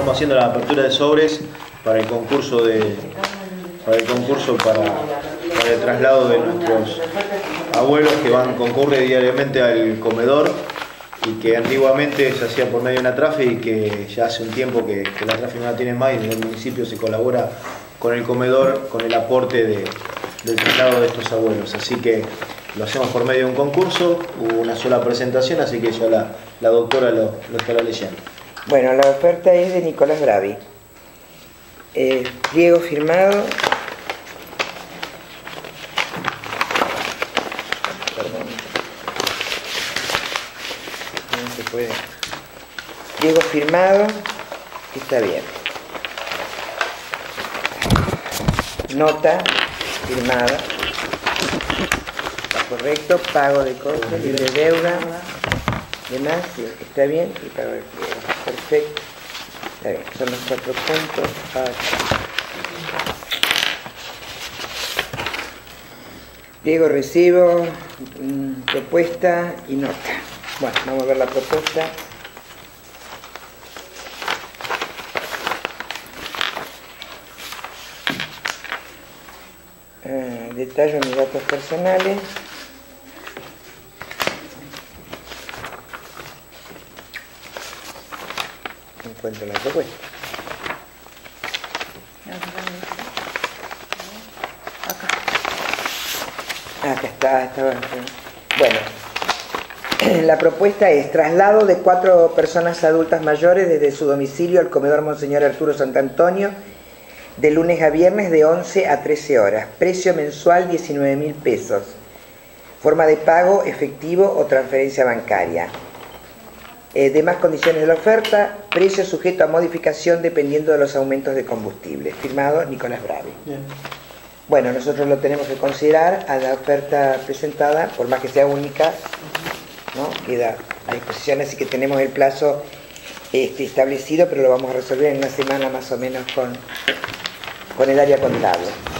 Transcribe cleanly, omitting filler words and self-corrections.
estamos haciendo la apertura de sobres para el concurso para el traslado de nuestros abuelos que concurren diariamente al comedor y que antiguamente se hacía por medio de una TRAFE y que ya hace un tiempo que la TRAFE no la tiene más y en el municipio se colabora con el comedor con el aporte del traslado de estos abuelos. Así que lo hacemos por medio de un concurso, hubo una sola presentación, así que ya la doctora lo estará leyendo. Bueno, la oferta es de Nicolás Bravi. Pliego firmado. Perdón. No se puede. Pliego firmado. Está bien. Nota firmada. Está correcto. Pago de cosas, libre de deuda. Demás, sí, está bien. Y pago de pliego. Perfecto. Está bien. Son los 4 puntos. Pliego, recibo, propuesta y nota. Bueno, vamos a ver la propuesta. Detallo mis datos personales. Encuentro la propuesta. Acá está. Bueno, la propuesta es traslado de 4 personas adultas mayores desde su domicilio al comedor Monseñor Arturo Sant'Antonio de lunes a viernes de 11 a 13 horas. Precio mensual 19.000 pesos. Forma de pago efectivo o transferencia bancaria. Demás condiciones de la oferta, precio sujeto a modificación dependiendo de los aumentos de combustible. Firmado Nicolás Bravi. Bien. Bueno, nosotros lo tenemos que considerar a la oferta presentada, por más que sea única, ¿no? Queda a disposición, así que tenemos el plazo establecido, pero lo vamos a resolver en una semana más o menos con el área contable.